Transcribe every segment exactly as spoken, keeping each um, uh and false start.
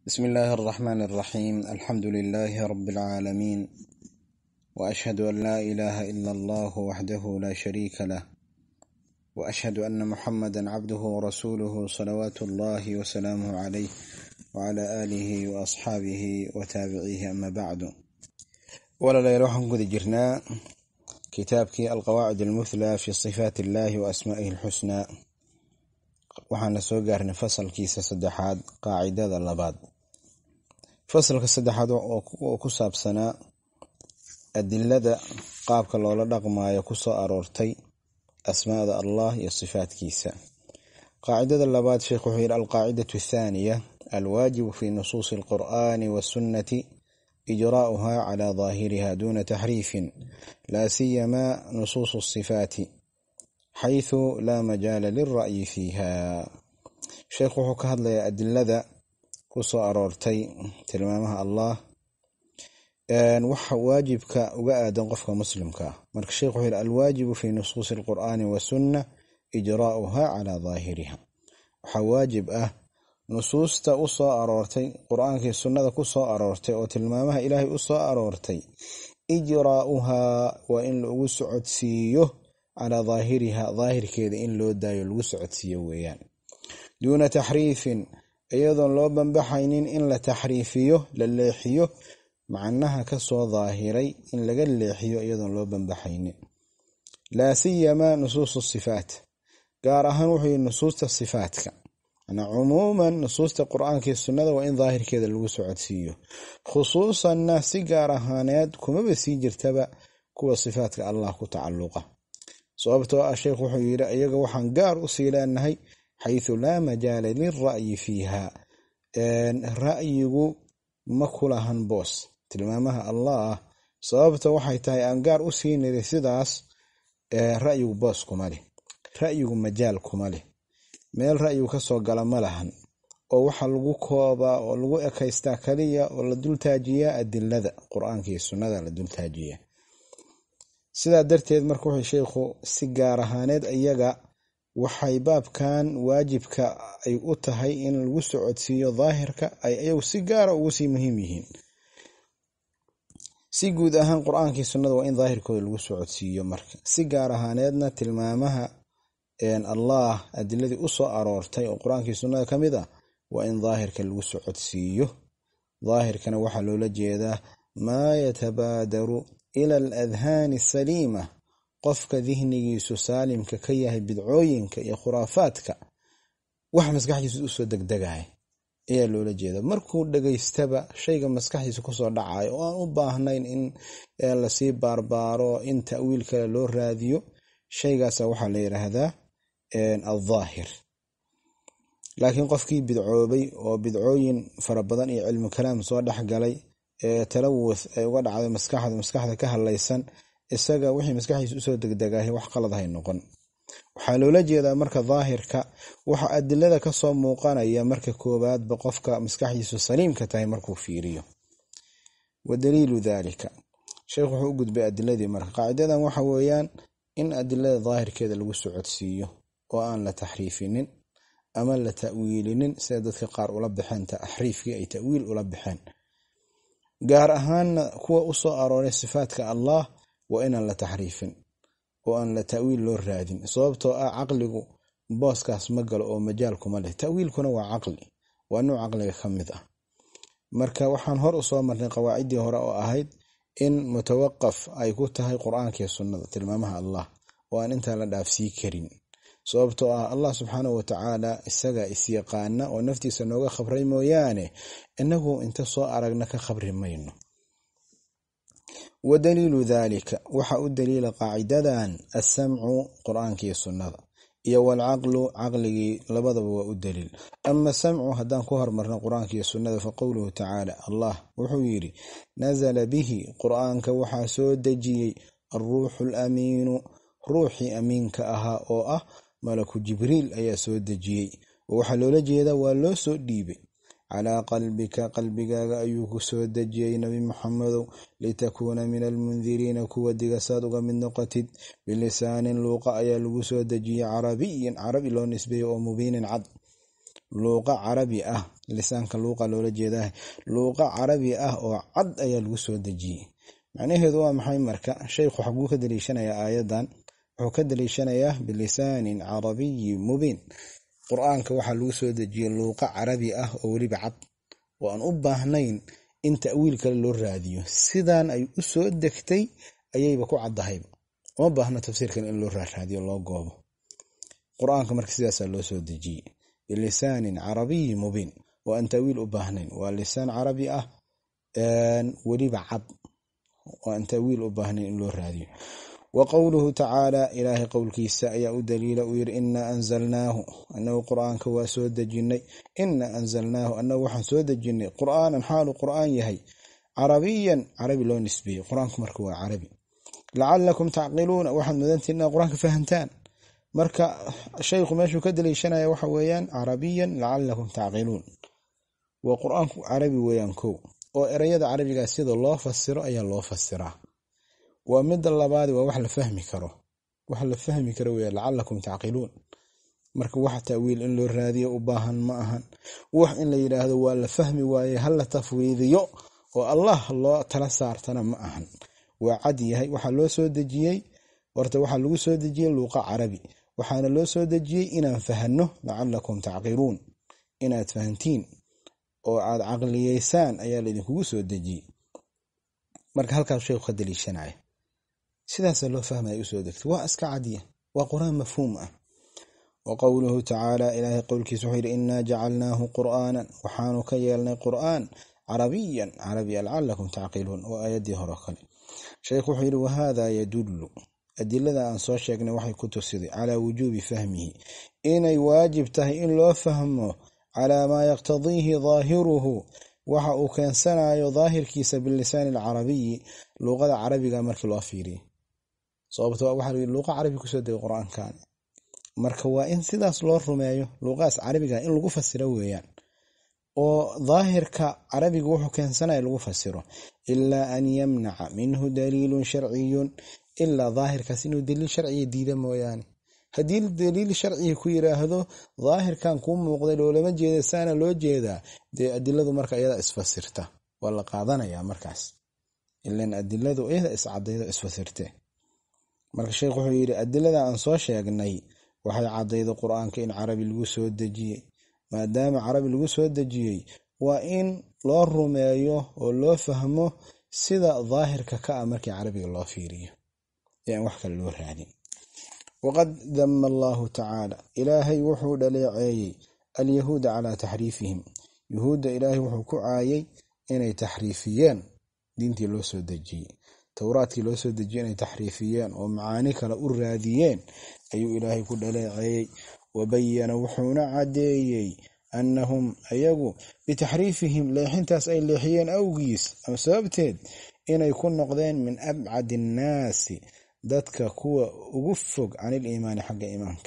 بسم الله الرحمن الرحيم. الحمد لله رب العالمين، وأشهد أن لا إله إلا الله وحده لا شريك له، وأشهد أن محمدا عبده ورسوله صلوات الله وسلامه عليه وعلى آله وأصحابه وتابعيه. أما بعد، ولا لا يروحهم قد جرنا كتابك القواعد المثلى في صفات الله وأسمائه الحسنى، waxaana soo gaarnay fasalkiisa saddexaad qaacidada labaad. fasalka saddexaad oo ku saabsanaa adilada qaabka loola dhaqmaayo ku soo aroortay asmaada Allah iyo sifaadkiisa. qaacidada labaad sheekhu wuxuu yiri alqaacidatu athaniya alwaajibu fi nusuus alqur'ani wasunnati ijraa'uha ala dhaahiriha duna tahrifin la siyama nusuus as-sifati حيث لا مجال للرأي فيها. شيخ وحو كهدل أدلة كسو أرورتي تلمامها الله أن وحا واجبك وقادا قفك مسلمك. مرك الشيخ وحو الواجب في نصوص القرآن والسنة إجراؤها على ظاهرها. وحا واجب أه نصوص تأصى أرورتي قرآن كي السنة كسو أرورتي وتلمامها إلهي أصى أرورتي إجراؤها وإن لأسعد سيه على ظاهرها ظاهر كذا إن لو دايو الوسعة سيويان دون تحريف. أيضا لو بنبحينين إن لتحريفيه لليحيه مع أنها كسو ظاهري إن لقل ليحيه أيضا لو بنبحينين. لا سيما نصوص الصفات قارها نوحي نصوص الصفات أنا عموما نصوص القرآن كي السنة وإن ظاهر كذا الوسعة سيه خصوصا الناس قارها ناد كما بسيجر تبع كو صفات الله كتعلقه. sababtoo ah sheekhu wuxuu yiri ayaga waxaan gaar u siilanahay haythu la majaala lirra'yi fiha. een ra'yigu ma kulahan boos tilmaamaha Allah. sababta waxay tahay aan gaar u siinay sidaas ee ra'yigu boos kuma leh, ra'yigu majaal kuma leh, meel ra'yigu ka soo gala ma lahan oo waxa lagu kooba oo lagu ekaystaa kaliya oo la dul taajiya adillada quraanka iyo sunnada la dul taajiya. sidaa darteed markuu wuxuu sheekhu si gaar ahaaneed ayaga waxay baabkan waajibka ay u tahay in lagu socodsiiyo daahirka ay ayagu si gaar ah ugu sii muhiim yihiin. si guud ahaan quraanka iyo sunnada waa in daahirkooda lagu socodsiiyo, marka si gaar ahaaneedna tilmaamaha een Allah adiladii u soo aroortay oo quraanka iyo sunnada kamid ah waa in daahirka lagu socodsiiyo. daahirkana waxa loola jeedaa ma yatabaadaru إلى الأذهان السليمة قفك ذهني سالمك كياه بدعوينك يا خرافاتك wax maskaxdiisu u soo degdegay ee loola jeedo markuu dhageysta shayga maskaxdiisu ku soo dhacay oo aan u baahnayn in la sii barbaaro in ta'wiil kale loo raadiyo. shaygaas waxa la yiraahdaa een al-dhaahir. laakiin qofkii bidcoobay oo bidcooyin fara badan iyo cilmi kalaam soo dhaxgalay ee talawuth ay uga dhacday maskaxda maskaxda ka halaysan isaga wixii maskaxdiisu soo degdegay wax qalad hay noqon. waxa loola jeedaa marka daahirka waxa adilada ka soo muuqanaya marka koobaad ba qofka maskaxdiisu saliimka tahay markuu fiiriyo. wadaliilu dhalika sheekhu wuxuu u gudbay adiladii marka qaacidadan waxa weeyaan in adilada daahirkeeda lagu socodsiiyo oo aan la taxriifinin ama la ta'wiilinin sida dadka qaar ula bixin taxriifkii ay ta'wiil ula bixin. gaar ahaan kuwa u soo arooray sifaadka Allah waa inaan la taxriifin oo aan la ta'wiil loo raadin. sababtoo ah aqligu booskaas ma galo oo majaal kuma leh. ta'wiilkuna waa aqli, waa nooc aqliga kamid ah. marka waxaan hor u soo marnay qawaacidii hore oo ahayd in mutawaqqaf ay ku tahay quraanka iyo sunnada tilmaamaha Allah oo aan inta la dhaafsii karin. sababtoo ah Allah subhanahu wa ta'ala isaga isyaqaana oo naftiisa nooga khabray mooyaane inagu inta soo aragna ka khabri mayno. wadaliilu dhalika waxa u daliila qaacidadan as-sam'u quraanka iyo sunnada iyo wal aqlu aqligi labadaba waa u daliil. amma sam'u hadan ku hormarno quraanka iyo sunnada fa qawluhu ta'ala Allah wuxuu yiri nazala bihi quraanka waxa soo dejiyay ar-ruuhul amiin ruuxi amiinka aha oo ah malaku jibriil ayaa soo dejiyay. waxa loola jeedaa waa loo soo dhiibay ala qalbika qalbigaaga ayuu ku soo dejiyay nabi maxamedow litakuna min almundirina kuwa digasaad uga mid noqotid bilisaanin luuqa ayaa lagu soo dejiyay carabiyin carabi loo nisbeeyo oo mubiinin cad. luuqa carabi ah lisaanka luuqa loola jeedaa luuqa carabi ah oo cad ayaa lagu soo dejiyey macnaheedu waa maxay marka sheekhu xaguu ka daliishanayaa aayadan wuxuu ka daliishanayaa bilisaanin carabiy mubiin quraanka waxaa lagu soo dejiyey luuqa carabi ah oo weliba cad oo aan u baahnayn in ta'wiil kale loo raadiyo sidaan ay u soo degtay ayayba ku caddahay uma baahna tafsiirkan in loo raadiyo loo goobo quraanka marka sidaas loo soo dejiyey bilisaanin carabiy mubiin oo aan ta'wiil u baahnayn waa lisaan carabi ah een weliba cad oo aan ta'wiil u baahnayn in loo raadiyo وقوله تعالى إله قول كيسا يا دليل وير إنا أنزلناه أنه قرآن كوا سود الجني إنا أنزلناه أنه وحن سود الجني قرآن حال قرآن يهي عربيا عربي لون نسبي قرآن مركوا عربي لعلكم تعقلون وحن مدنت إن قرآن فهمتان مركا الشيخ ماشو كدلي شنا يا وحويان عربيا لعلكم تعقلون وقرآن عربي ويانكو وإرياد عربي قاسيد الله فسره أي الله فسره ومد اللباد ووح لفهمي كرو وح لفهمي كرو لعلكم تعقلون marka wax ta'wiil in loo raadiyo u baahan ma ahan wax in la yiraahdo waa la fahmi waaye hal la tafwiidiyo oo Allah loo tala saartana ma ahan waa cad yahay waxa loo soo dejiyay warta waxa lagu soo dejiyay luuqa carabi waxaana loo soo dejiyay inaan fahanno la'allakum ta'qiluun inaad fahantiin oo aad aqliyeysaan ayaa la idinku soo dejiyay marka halkaas sheekhu ka daliishanaya sidaas loo fahmay u soo degtay waa iska cadiya waa quraan mafhuum ah وقوله تعالى إلهي قولك سحير إنا جعلناه قرآنا وحانو كيالنا قرآن عربيا عربيا لعلكم تعقلون وآياده رخل شيخ حير وهذا يدل أدلة أن صوشيقنا وحي كتسدي على وجوب فهمه إن يواجب تهي إن لو فهمه على ما يقتضيه ظاهره وحا كان سنة يظاهر كيس باللسان العربي لغة عربي قامرك الوافيري صوبته وحا اللغة عربي كسد القرآن كان marka waa in sidaas loo rumeeyo luqaas carabiga in lagu fasiro weeyaan oo dhaahirka carabiga wuxuu keensanay lagu fasiro illa an yamna'a minhu dalilun shar'iyyun illa dhaahirkaas inuu daliil sharci diida mooyaane hadii daliil sharci ku yiraahdo dhaahirkan ku muuqday loolama jeedo saana loo jeedaa de adiladu marka iyada isfasirta wala qaadanaya markaas ilaa adiladu iyada iscadaydo isfasirtay marka sheekhu wuxuu yiri adilada aan soo sheegnay waxay cadaydo quraanka in carabi lagu soo dejiyay maadaama carabi lagu soo dejiyay waa in loo rumeeyo oo loo fahmo sida dhaahirka ka markii carabiga loo fiiriyo ee wax kale loo raadin waqad damma Allah ta'ala ilaahi wuxuu dhaleeceeyay al-yahuud ala tahrifihim yahuuda ilaahi wuxuu ku caayay inay tahrifiyeen diintii loo soo dejiyay tawraadkii loo soo dejiyay inay tahrifiyeen oo macaani kale u raadiyeen ayuu ilaahay ku dhaleeceeyay wabayana wuxuuna cadeeyay annahum ayagu bitahrifihim leexintaas ay leexiyeen awgiis ama sababteed inay ku noqdeen min abcadi nnaasi dadka kuwa ugu fog anil iimaan xagga iimaanka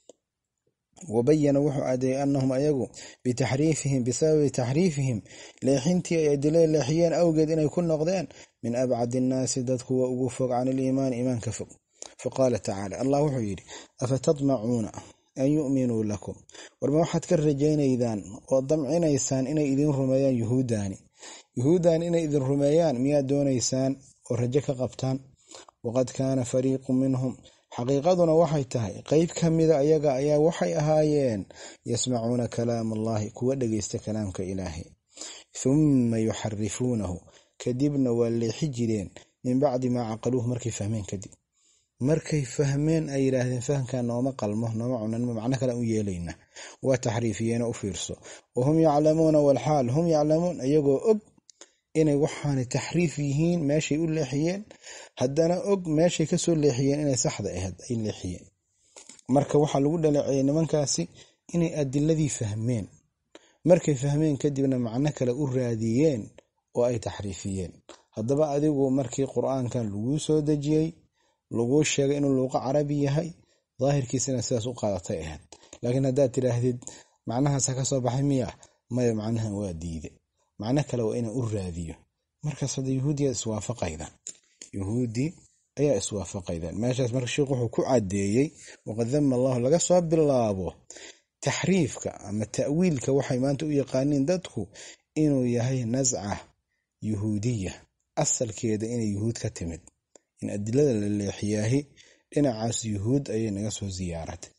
wabayana wuxuu cadeeyay annahum ayagu bitahrifihim bisababi tahrifihim leexintii ay adilay leexiyeen awgeed inay ku noqdeen min abcadi nnaasi dad kuwa ugu fog anil iimaan iimaanka fog فقال تعالى الله وحيري أفتطمعون أن يؤمنوا لكم ورما واحد كالرجين إذان وضمعين إيسان إنا إذن رميان يهوداني يهودان إنا إذن رميان ميا دون إيسان ورجك قبطان وقد كان فريق منهم حقيقتنا وحي تهي قيب كمذا أيقا أيا وحي أهايين يسمعون كلام الله كودق يستكلامك إلهي ثم يحرفونه كدبنا واللي حجرين من بعد ما عقلوه مركي فهمين كدب markay fahmeen ay yiraahdeen fahanka nooma qalmo nooma cunan macna kale u yeelayna waa tahrifiyeen oo fiirso oo hum yaclamuuna wal hal hum yaclamuun ayagoo og inay waxaan tahrif yihiin meeshay u leexiyeen haddana og meeshay ka soo leexiyeen inay saxda ahayd ay leexiyeen marka waxa lagu dhaleeceeyay nimankaasi inay adiladii fahmeen markay fahmeen kadibna macna kale u raadiyeen oo ay tahrifiyeen haddaba adigu markii quraankan lagu soo dejiyay lagu sheegay inuu luuqa carabi yahay dhaahirkiisana sidaas u qaadatay ahayd laakiin haddaad tiraahdid macnahaas ka soo baxay miya maya macnahan waa diiday macna kale waa inuu u raadiyo markaas hada yahuudiya iswaafaqayda yahuudi ayaa iswaafaqayda meeshaas marka sheekhu wuxuu ku cadeeyay waqad damma Allah laga soo bilaabo taxriifka ama ta'wiilka waxay maanta u yaqaaniin dadku inuu yahay nasca yuhuudiya, asalkeeda inay yuhuud ka timid, in adilada la leexiyaahi dhinacaas yuhuud ayay naga soo ziyaaratay,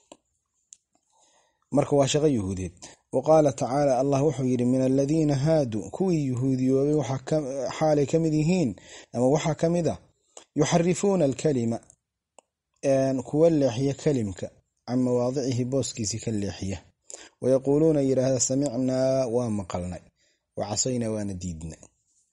marka waa shaqo yuhuudeed. waqaala tacaala allah wuxuu yidhi min aladiina haaduu kuwii yuhuudiyoobay xaalay ka mid yihiin ama waxaa ka mid a yuxarifuuna alkalima kuwa leexiya kalimka can mawaadicihi booskiisii ka leexiya, wayaquuluuna yidhaahda samicnaa waa maqalnay wacasaynaa waana diidnay.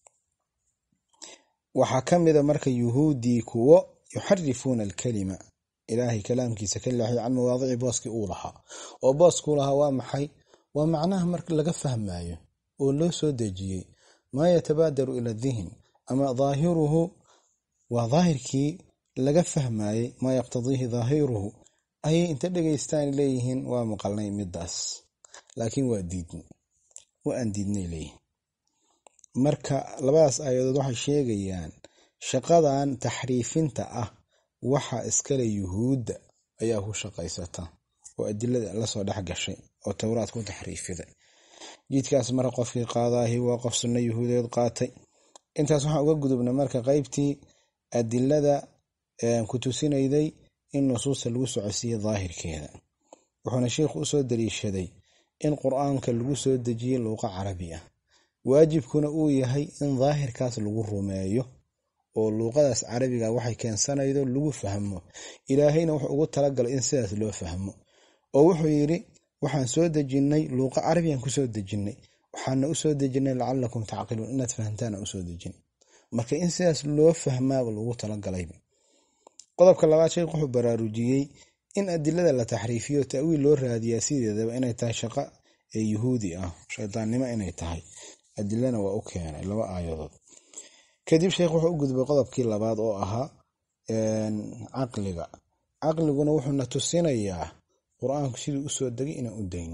waxaa ka mida marka yuhuudii kuwo yuxarifuuna alkalima ilaahay kalaamkiisa ka leexiya can mawaadici booskii uu lahaa, oo booskuu lahaa waa maxay? waa macnaha marka laga fahmayo oo loo soo dejiyey maa yatabaadaru ila dihn, ama daahiruhu waa daahirkii laga fahmayey, maa yaqtadiihi daahiruhu ayay inta dhegaystaan leeyihiin waa maqalnay midaas, laakiin waa diidnay waa aan diidnay leeyihin. marka labadaas aayadood waxay sheegayaan shaqadan taxriifinta ah waxa iskale yuhuudda ayaa ku shaqaysata oo adilada la soo dhex gashay oo tawraad ku taxriifiday. jidkaas marka qofkii qaadaahi waa qof sunno yuhuudeed qaatay. intaas waxaan uga gudubnay marka qaybtii adilada ku tusinayday in nusuusta lagu socodsiiyo daahirkeeda. wuxuuna sheikhu u soo daliishaday in qur'aanka lagu soo dejiyey luuqa carabi ah, waajibkuna uu yahay in daahirkaas lagu rumeeyo oo luuqadaas carabiga waxay keensanaydo lagu fahmo. ilaahayna wuxuu ugu talagalay in sidaas loo fahmo, oo wuxuu yidhi waxaan soo dejinnay luuqa carabiyan ku soo dejinnay, waxaana u soo dejinnay lacalakum tacqiluun, inaad fahantaan aan u soo dejin. marka in sidaas loo fahmaaba lagu talagalayba. qodobka labaad sheekhu wuxuu baraarujiyey in adilada la taxriifiyo ta'wiil loo raadiyaa sideedaba inay tahay shaqo ee yuhuudi ah, shaydaannimo inay tahay. adilana waa u keenay laba aayadood. kadib sheekh wuxuu u gudbay qodobkii labaad oo ahaa caqliga. caqliguna wuxuuna tusinayaa qur'aanku siduu u soo degay inaan u dayno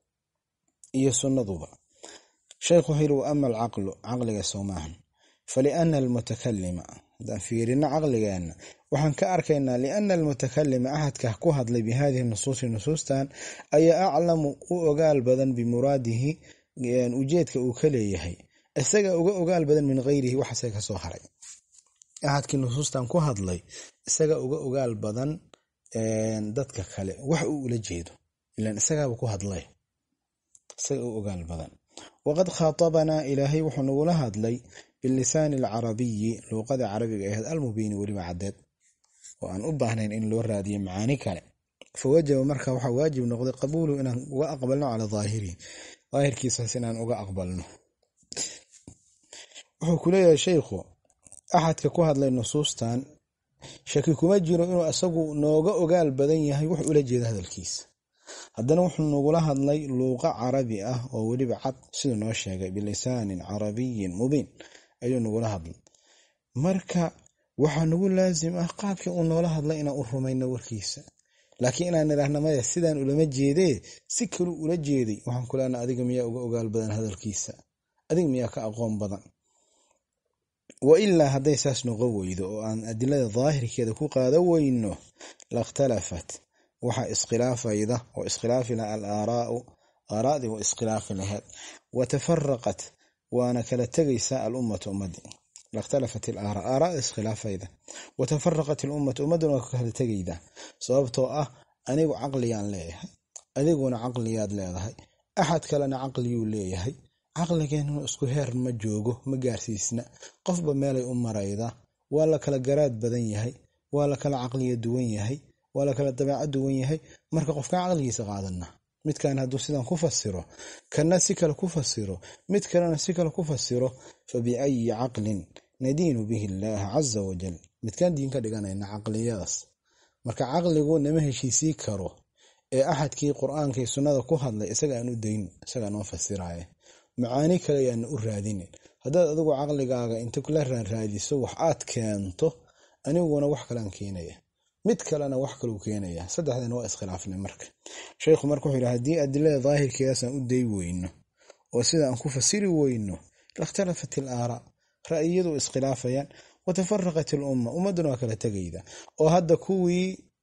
iyo sunnaduba. sheekhu wuxuu yidhi wa ama alcaqlu caqliga soomaahan faliana almutakalima, haddaan fiirino caqligeenna waxaan ka arkaynaa liana almutakalima ahadka ku hadlay bihadihi nusuusi nusuustan ayaa aclamu u ogaal badan bimuraadihi ujeedka uu ka leeyahay, isaga uga ogaal badan min hayrihi waxase ka soo haray. ahadkii nusuustan ku hadlay isaga uga ogaal badan dadka kale wax uu ula jeedo, ilaan isagaaba ku hadlay, isaga u ogaal badan. waqad khaaطabanaa ilaahay wuxuu nagula hadlay bilisaani alcarabiyi luuqada carabiga ahayd almubiini weliba caddeed oo aan u baahnayn in loo raadiyo macaani kale. fawajaba marka waxaa waajib noqday qabuulu inaan uga aqbalno calaa daahirihi, daahirkiisaas inaan uga aqbalno. wuxuu ku leeyahay sheikhu axadka ku hadlay nusuustan shaki kuma jiro inuu asagu nooga ogaal badan yahay wax ula jeeda hadalkiisa, haddana wuxuu nagula hadlay luuqa carabi ah oo weliba cad siduu noo sheegay bilisaanin carabiyin mubiin ayuu nagula hadlay. marka waxaa nagu laasim ah qaabkii uu noola hadlay inaan u rumayno warkiisa, laakiin inaan nidhaahna maya sidaan ulama jeedee si kalu ula jeeday, waxaan ku leenahay adiga miyaa uga ogaal badan hadalkiisa, adiga miyaa ka aqoon badan. wa ilaa hadday saas noqon weydo oo aan adilada daahirkeeda ku qaada weyno lakhtalafat waxaa iskhilaafayda oo iskhilaafi laha alaaraau aaraadii waa iskhilaafi lahayd, watafaraqat waana kala tegaysaa alummatu ummadii. lakhtalafat alaara aaraada iskhilaafayda, watafaraqat alummatu ummaduna waa kala tegayda, sababtoo ah anigu caqliyaan leeyahay, adiguna caqliyaad leedahay, axad kalena caqliyuu leeyahay. caqligeennu isku heer ma joogo, ma gaarsiisna, qofba meelay u marayda, waa la kala garaad badan yahay, waa la kala caqliya duwan yahay, waa la kala dabeecad duwan yahay. marka qofkaan caqligiisa qaadana, midkaan hadduu sidan ku fasiro, kana si kale ku fasiro, mid kalena si kale ku fasiro, fa biayi caqlin nadiinu bihi illaaha caza wajal, midkaan diin ka dhiganayna caqliyadaas. marka caqligu nama heshiisii karo ee axadkii qur'aanka iyo sunnada ku hadlay isaga aan u dayn, isagaa noo fasiraaye, macaani kale ayaana u raadinin. haddaad adigu caqligaaga inta kula raaraadiso wax aad keento, aniguna wax kalean keenaya, mid kalena wax kaleu keenaya, saddexdana waa iskhilaafnay. marka sheikhu marka wuxuu yidhi haddii adilada daahirkeedaasaan u day weyno oo sida aan ku fasiri weyno lakhtalafat alaaraa, ra'yiyadu iskhilaafayaan, watafaraqat alumma ummaduna waa kala tegayda. oo hadda kuwii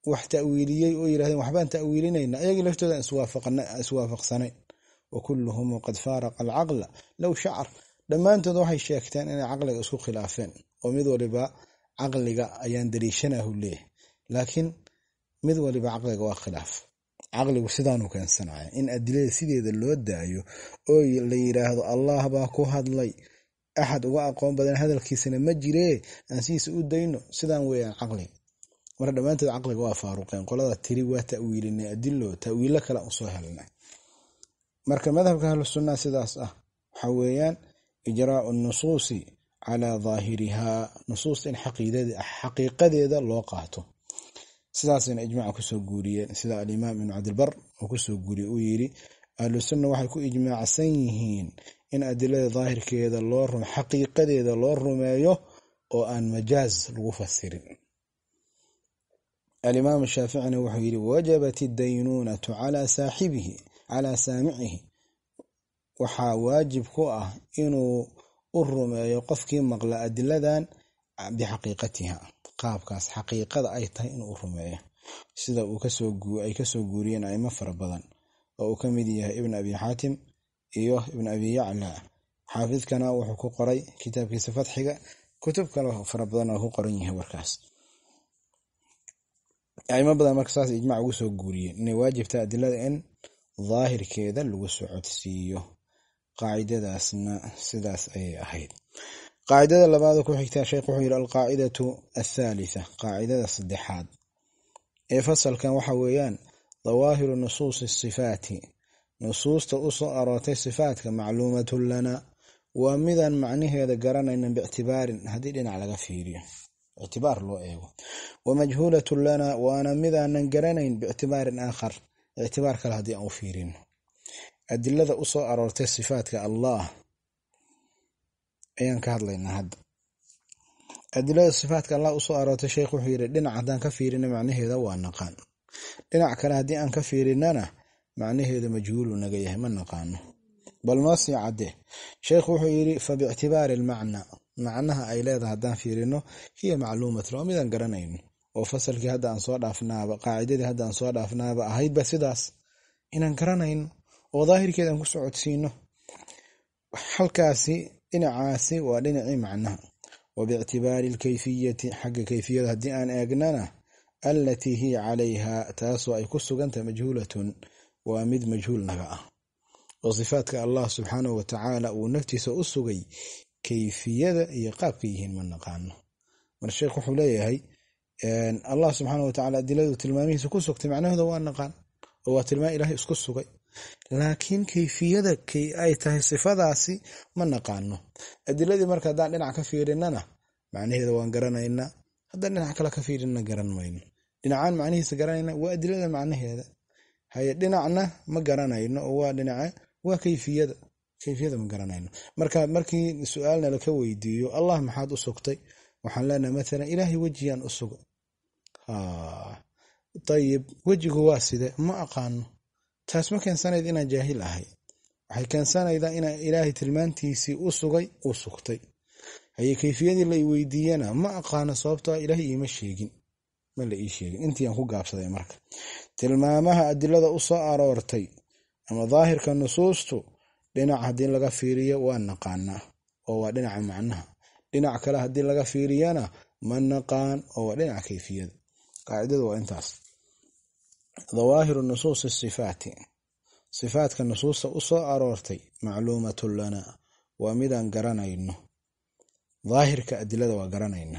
wax ta'wiiliyay oo yiraahdeen waxbaan ta'wiilinayna ayagii laftooda iswaafaqna iswaafaqsanay wa kulluhum qad faraqa al-aqla law sha'r dhamaantood waxay sheegteen inay aqliga isku khilaafeen oo mid waliba aqliga ayaan dariishanahu leeyahay laakiin mid waliba aqliga waa khilaaf aqligu sidaanu keensanaya in adilada sideeda loo daayo oo la yiraahdo Allah baa ku hadlay ahad uga aqoon badan hadalkiisana ma jiree aan siisa u dayno sidaan weeyaan aqliga mar dhamaantood aqliga waa faaruqeen qolada tiri waa ta'wiilinay adillo ta'wiilo kala u soo helnay marka madhabka ahlus sunnah sidaas ah waxa weeyaan ijraa'u an-nusus ala zaahiriha nusus in xaqiiqada xaqiiqadeeda loo qaato sidaasina ijmaac ku soo guuriyeen sida al-imaam ibn Abd al-Barr oo ku soo guuriyay uu yiri ahlus sunnah waxay ku ijmaacsan yihiin in adilada zaahirkeeda loo rum xaqiiqadeeda loo rumeeyo oo aan majaaz lagu fasirin الإمام الشافعي وحيري وجبت الدينونة على صاحبه على سامعه وحا واجب كوه إنه الرمى يقفك مغلى أدلدان بحقيقتها قابكاس حقيقة أي تهي إنه الرمى سيدا وكسو أي كسو قوريين أي مفر بضان وكمديه ابن أبي حاتم إيوه ابن أبي يعلى حافظ كان وحكو قري كتاب كيس فتحك كتب كان فربضان وهو قرنيه وركاس أي ما بدأ مركز إجماع وسو قوري إن واجب تأدلة إن ظاهر كذا الوسع تسيه قاعدة داسنا سداس أي أحد قاعدة اللي بعده حكتها شيخ وحير القاعدة الثالثة قاعدة الصدحات إيه فصل كان وحويان ظواهر نصوص الصفات نصوص تأصل أراتي الصفات كمعلومة لنا ومذا معنيه هذا قرنا إن باعتبار هدينا على غفيرية اعتبار له ايوه ومجهولة لنا وانا مذا ننقرنين باعتبار آخر اعتبار كالهدي أو فيرين الدلة أصو أرورتي صفات كالله ايان كهد لنا هد الدلة صفات كالله أصو أرورتي شيخ وحيرين لنا عدان كفيرين معنيه هذا وانقان لنا كالهدي أن كفيريننا معنيه هذا مجهول نقيه من نقانه بل نصي عده شيخ وحيري فباعتبار المعنى معناها أي لا هدان فيرينو هي معلومة لو ميدان قرنين وفصل كي هدان صور أفنابا قاعدة هدان صور أفنابا هيد بسيداس إنان قرنين وظاهر كذا نكسو عدسينو حلقاسي إن عاسي ولنعي معناها وباعتبار الكيفية حق كيفية هديان أغنانا التي هي عليها تاسو أي كسو قنت مجهولة ومد مجهول نغا وصفاتك الله سبحانه وتعالى ونفتي سأسوغي كيفية يقاب كيهن من نقانه من الشيخ حوليه هي الله سبحانه وتعالى دلالة تلماميه سكسوك تمعناه هذا النقان هو تلماء إلهي اسكسوك لكن كيفية كي أي تهي صفة داسي من نقانه الدلالة مركز دان لنا كفيرنا معناه هذا وانقرنا إنا هذا لنا كلا كفيرنا قرن وين لنعان معناه سقرنا وأدلالة معناه هذا هي لنعنا ما قرنا إنا هو لنعان وكيفية كيفية ما قرنayno marka markii su'aalna la ka weydiiyo Allah maxaad u sugtay waxaan leenahay mesela ilaahi wajiyan u sugo ha tayib wajigu waa side ma aqaan taas ma keensanayda inaan jaahil ahay waxay keensanayda in ilaahi tilmaantiisi u sugay u sugtay hay kayfiyadii la weydiiyana ma aqaan sababtoo ilaahi ima sheegin ma la ii sheegin intii aan ku gaabsaday marka tilmaamaha adilada u soo aroortay ama daahirka nusuustu dhinac hadii laga fiiriyo waa naqaana oo waa dhinaca macnaha dhinac kale hadii laga fiiriyana ma naqaan oo waa dhinaca kayfiyada qaacidadu waa intaas ظواهر النصوص الصفات صفات كالنصوص أصو أرورتي معلومة لنا ومدان قرانينه ظاهر كأدلة وقرانينه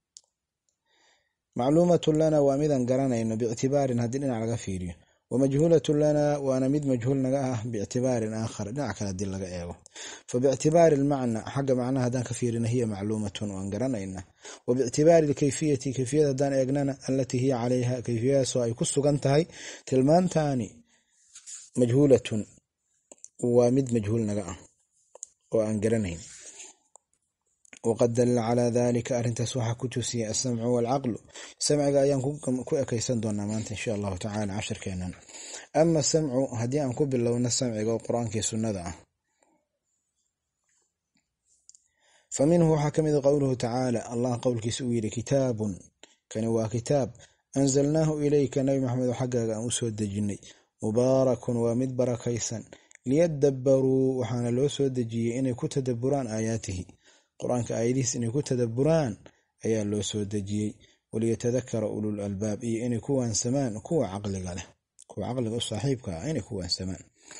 معلومة لنا ومدان قرانينه باعتبار هدينا على غفيريه ومجهولة لنا وأنا مد مجهول نجاه باعتبار آخر نعك الدلة جاءه فباعتبار المعنى حق معناها دان كثير هي معلومة وانقرنا إنه وباعتبار الكيفية كيفية دان أجننا التي هي عليها كيفية سواء كسو قنتهاي تلمان تاني مجهولة ومد مجهول نجاه وانقرنين وقد دل على ذلك أرنت سوحة كتوسي السمع والعقل سمع أيام كو أكيسان دونا مانت إن شاء الله تعالى عشر كينان أما السمع هدي أن كبل لو السمع قو قرآن كي سنة فمنه حكم قوله تعالى الله قول كسوير كتاب كان هو كتاب anzalnaahu ilayka nabi maxamed xaggaaga aan u soo dejinay mubaarakun waa mid barakaysan liyadabbaruu waxaana loo soo dejiyey inay ku tadabburaan aayaatihi qur-aanka aayadihiis inay ku tadabburaan ayaa loo soo dejiyey waliyatadakara ulul albaab iyo inay ku waansamaan kuwa caqliga leh kuwa caqliga u saaxiibka ah inay ku waansamaan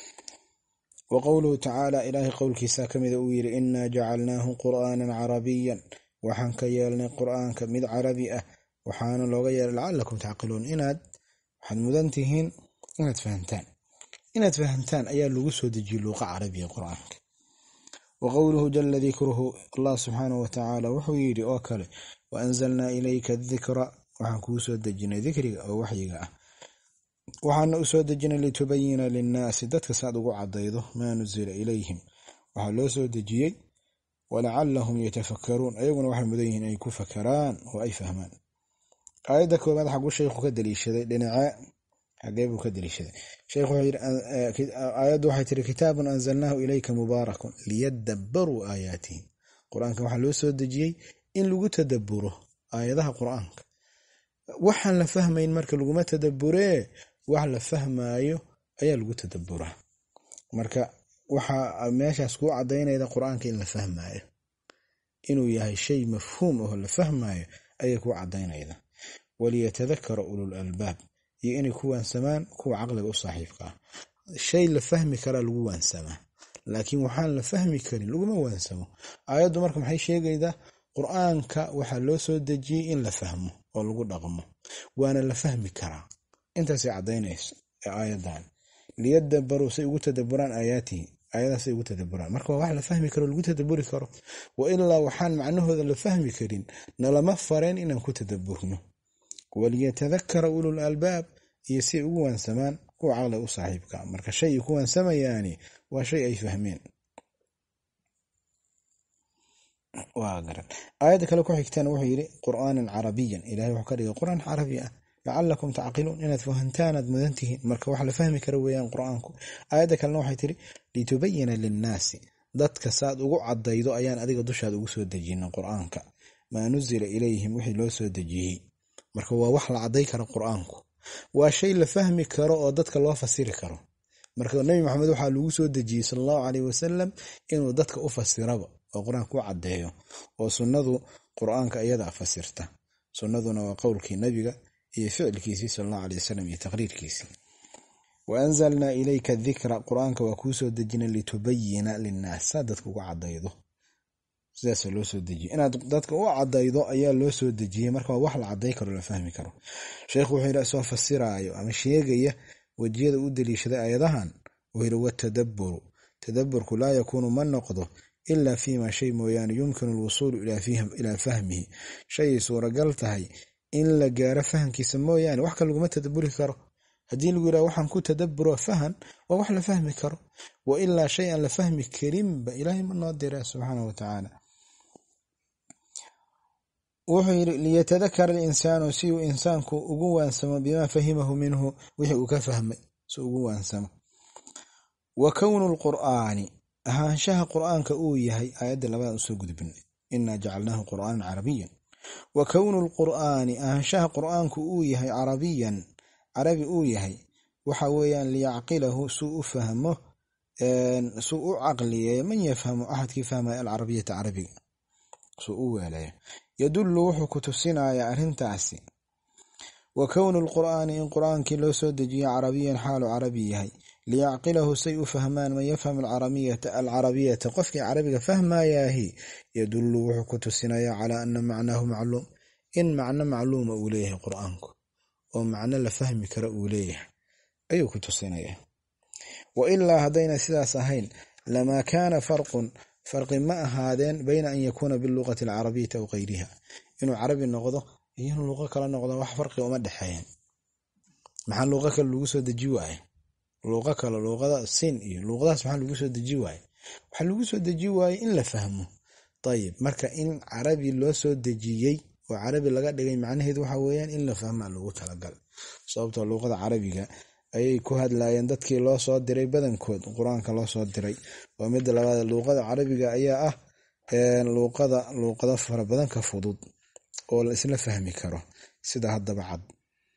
wa qowluhu tacaala ilaahay qowlkiisa kamida uu yidhi innaa jacalnaahu qur'aanan carabiyan waxaan ka yeelnay qur'aanka mid carabi ah waxaana looga yeelay lacalakum tacqiluun inaad waxaad mudan tihiin inaad fahamtaan inaad fahamtaan ayaa lagu soo dejiyey luuqa carabiya qur'aanka wa qowluhu jala dikruhu allah subxaanahu watacaala wuxuu yidhi oo kale wa anzalnaa ilayka dikra waxaan kuu soo dejinay dikriga oo waxyiga ah waxaana u soo dejinay litubayina linnaasi dadka saad ugu cadaydo maa nuzila ilayhim waxaa loo soo dejiyey walacalahum yatafakkaruun ayaguna waxay mudan yihiin ay ku fakaraan oo ay fahmaan aayadda koobaad xaguu sheekhu ka daliishaday dhinacee xagee buu ka daliishaday sheekhu wuxuu yidhi aayaddu waxay tiri kitaabun anzalnaahu ilayka mubaarakun liyadabbaruu aayaatihi qur-aanka waxaa loo soo dejiyey in lagu tadabburo aayadaha qur-aanka waxaan la fahmayn marka laguma tadabburee wax la fahmaayo ayaa lagu tadabburaa marka waxaa meeshaas kuu cadaynayda qur-aanka in la fahmaayo inuu yahay shay mafhuum oo la fahmaayo ayay kuu cadaynayda waliyatadakara ulul albaab iyo inay ku waansamaan kuwa caqliga u saaxiibka ah shay la fahmi karaa lagu waansamaa laakiin waxaan la fahmi karin laguma waansamo aayaddu marka maxay sheegaydaa qur-aanka waxaa loo soo dejiyey in la fahmo oo lagu dhaqmo waana la fahmi karaa intaasay cadaynayso ee aayadan liyadabbaruu say ugu tadabburaan aayaatihi aayadaasay ugu tadabburaan marka waa wax la fahmi karo lagu tadabburi karo wa ilaa waxaan macnahooda la fahmi karin nalama fareen inaan ku tadabburno waliyatadakara ulul albaab iyo si ugu waansamaan kuwa caqliga u saaxiibka marka shay ku waansamayaani waa shay ay fahmeen waa garan aayadda kale ku xigtaan wuxuu yidhi qur'aanan carabiyan ilaahay wuxuu ka dhigay qur'aan carabi ah lacalakum tacqiluun inaad fahantaan aad mudan tihiin marka wax la fahmi kara weeyaan qur'aanku aayadda kalena waxay tiri litubayina linnaasi dadka saad ugu cadaydo ayaan adiga dushaada ugu soo dejina qur'aanka maa nuzila ilayhim wixii loo soo dejiyey marka waa wax la caday kara qur'aanku waa shay la fahmi karo oo dadka loo fasiri karo marka nabi maxamed waxaa lagu soo dejiyey sallallahu calayhi wasallam inuu dadka u fasiraba oo qur-aanka u caddeeyo oo sunnadu qur-aanka iyada fasirta sunnaduna waa qowlkii nabiga iyo ficilkiisii sallallahu calayhi wasallam iyo taqriirkiisii wa anzalnaa ilayka dhikra qur-aanka waa kuu soo dejinay litubayina linnaas dadka ugu cadaydo sidaas loo soo dejiyey inaad dadka u cadaydo ayaa loo soo dejiyey marka wax la caday karo la fahmi karo sheekhu wuxuu yidhi soo fasiraayo ama sheegaya wajiyada u daliishaday ayadahan wuxuu yidhi watadabburu tadabburku laa yakuunu ma noqdo ilaa fiima shay mooyaane yumkinu alwusuulu ilaa fahmihi shay suuragal tahay in la gaaro fahamkiisa mooyaane wax kale laguma tadabburi karo haddii lagu yidhaha waxaan ku tadabburo fahan waa wax la fahmi karo wa ilaa shay aan la fahmi karinba ilaahay ma noo dira subxaanahu watacaala wuxuu yidhi liyatadakara alinsaanu si uu insaanku ugu waansamo bimaa fahimahu minhu wixii uu ka fahmay si ugu waansamo wa kownu lqur'aani ahaanshaha qur'aanka uu yahay aayadda labaad usoo gudbin innaa jacalnaahu qur'aanan carabiyan wa kownu lqur'aani ahaanshaha qur'aanku uu yahay carabiyan carabi uu yahay waxa weeyaan liyacqilahu suu u fahmo suu u caqliyeeyo man yafhamu axadkii fahmaya alcarabiyata carabiga suu u weelayo yadullu wuxuu ku tusinayaa arrintaasi wa kownu lqur'aani in qur'aankii loo soo dejiyo carabiyan xaalu carabi yahay liyacqilahu say u fahmaan man yafham alcarabiyata qofkii carabiga fahmayaahi yadullu wuxuu ku tusinayaa calaa ana macnaahu macluum in macno macluuma uu leeyahay qur'aanku oo macno la fahmi kara uu leeyahay ayuu ku tusinayaa wa ilaa haddayna sidaas ahayn lamaa kaana farqun farqi ma ahaadeen bayna an yakuuna biluqati alcarabiyati aw kayriha inuu carabi noqdo iyo inuu luqo kala noqdo wax farqi uma dhexeeyeen maxaa luqo kale lagu soo deji waaye luqo kale luqada sin iyo luqadaas maxaa lagu soo deji waaye waxaa lagu soo deji waaye in la fahmo ayib marka in carabi loo soo dejiyey oo carabi laga dhigay macnaheedu waxa weeyaan in la fahmaa lagu talagal sababtoo luqada carabiga ayay ku hadlaayeen dadkii loo soo diray badankood qur-aanka loo soo diray waa midda labaad luqada carabiga ayaa ah luqada luqada fara badan ka fudud oo la isla fahmi karo sida haddaba cad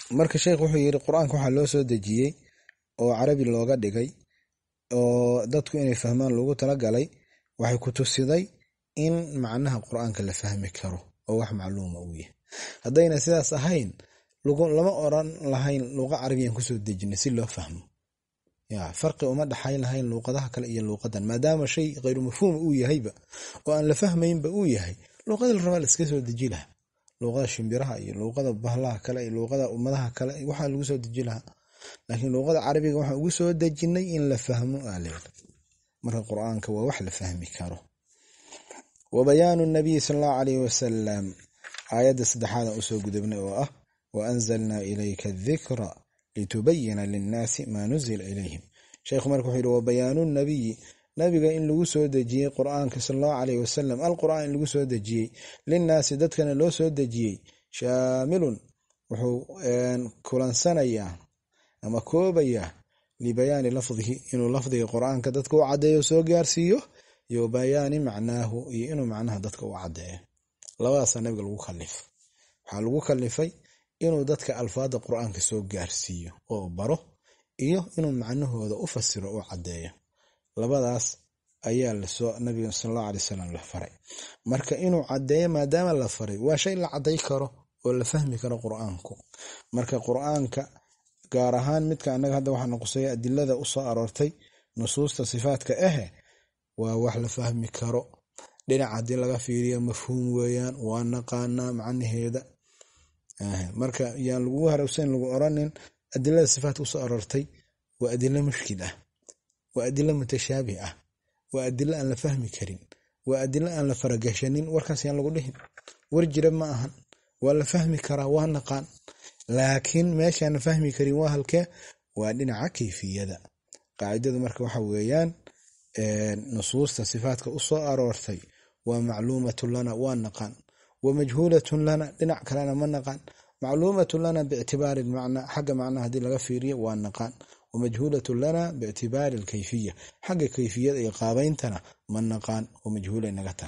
marka sheekh wuxuu yiri quraanka waxa loo soo dejiyay oo carabi looga dhigay oo dadku inay fahmaan loogu tala galay waxay ku tusiday in macnaha quraanka la fahmi karo oo wax macluuma uu yahay hadayna sidaas ahayn lama oran lahayn luqad carabiyan ku soo dejinay si loo fahmo ya farqi uma dhaxay lahayn luqadaha kale iyo luqadan maadaama shay qeyr mafhuum uu yahayba oo aan la fahmaynba uu yahay luqada la raba iska soo dejilaha luqada shimbiraha iyo luqada bahlaha kale iyo luqada ummadaha kale waxa lagu soo dejilaha laakiin luqada carabiga waxa ugu soo dejinay in la fahmo aalay marka quraanka waa wax la fahmi karo wa bayaanu nabiy sallallahu alayhi wasallam ayada saddexaad oo soo gudubnay oo ah wa anzalna ilayka adh-dhikra litubayyana lin-nasi ma nuzila ilayhim sheekhu markuu yiri wa bayaanu nabiy nabiga in lagu soo dejiyay quraanka sallallahu alayhi wasallam al-quraan in lagu soo dejiyay lin-nasi dadkana loo soo dejiyay shaamilun wuxuu kulansanaya ama koobaya li bayani lafdhihi inuu lafdhiga quraanka dadka u cadeeyo soo gaarsiiyo iyo bayani macnaahu iyo inuu macnaha dadka u cadeeyo labadaas nabiga lagu khalif waxa lagu khalifay inuu dadka alfaada quraanka soo gaarsiiyo oo baro iyo inuu macnahooda u fasiro oo cadeeyo labadaas ayaa la soo nabiga sallallahu alayhi wasallam la faray marka inuu cadeeyo maadaama la faray waa shay la cadeey karo oo la fahmi karo quraanku marka quraanka gaar ahaan midka anaga hadda waxa noqosay adilada u soo aroortay nusuusta sifaadka ah waa wax la fahmi karo dhinaca hadii laga fiiriyo mafhuum weeyaan waa naqaana macnaheeda marka yaan lagu haraysan lagu oranin adilada sifaadka u soo aroortay waa adilla mushkil ah waa adilla mutashaabih ah waa adilla aan la fahmi karin waa adilla aan la faragashanin warkaas yaan lagu dhihin war jira ma ahan waa la fahmi karaa waa naqaan laakiin meeshaan fahmi karin waa halkee waa dhinaca kayfiyada qaacidada marka waxa weeyaan ee nusuusta sifaadka u soo aroortay waa macluumatu lana waa naqaan wa majhuulatun lana dhinac kalena ma naqaan macluumatu lana bi'tibaari al-macna xaga macna hadii laga fiiriyo waa naqaan wa majhuulatu lana bi'tibaari al-kayfiyya xaga kayfiyada iyo qaabayntana ma naqaan wa majhuulay nagata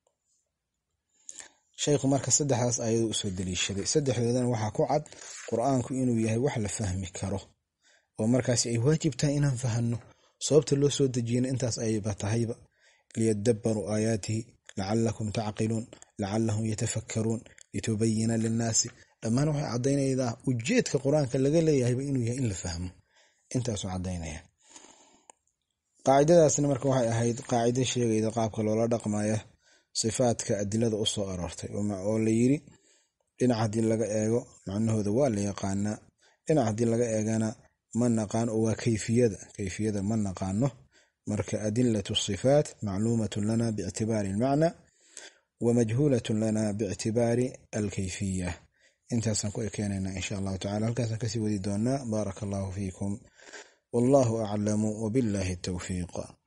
sheekhu marka saddexdaas ayadu u soo daliishaday saddexdoodana waxa ku cad quraanku inuu yahay wax la fahmi karo oo markaas ay waajib tahay inaan fahanno sababta loo soo dejiyay intaas ay batahayba liyadabbaru ayatihi la'allakum ta'qilun la'allahum yatafakkarun litubayyana lin-nasi dhamaan waxa cadeynayda ujeedka quraanka laga leeyahay inuu yahay in la fahmo intaas oo cadeynaya qaacidadaasna marka waxay ahayd qaacida sheegayda qaabka loola dhaqmayo sifaadka adilada u soo aroortay oo la yiri dhinaca hadii laga eego macnahooda waa la yaqaana dhinaca hadii laga eegana ma naqaan oo waa kayfiyada kayfiyada ma naqaano marka adillatu sifaat macluumatun lana bi'tibaari al-macna wa majhuulatun lana bi'tibaari al-kayfiyya intaasan ku ekeenayna insha Allah ta'ala halkaas ka sii wadi doona barakallahu fiikum wallahu a'lamu wa billahi at-tawfiq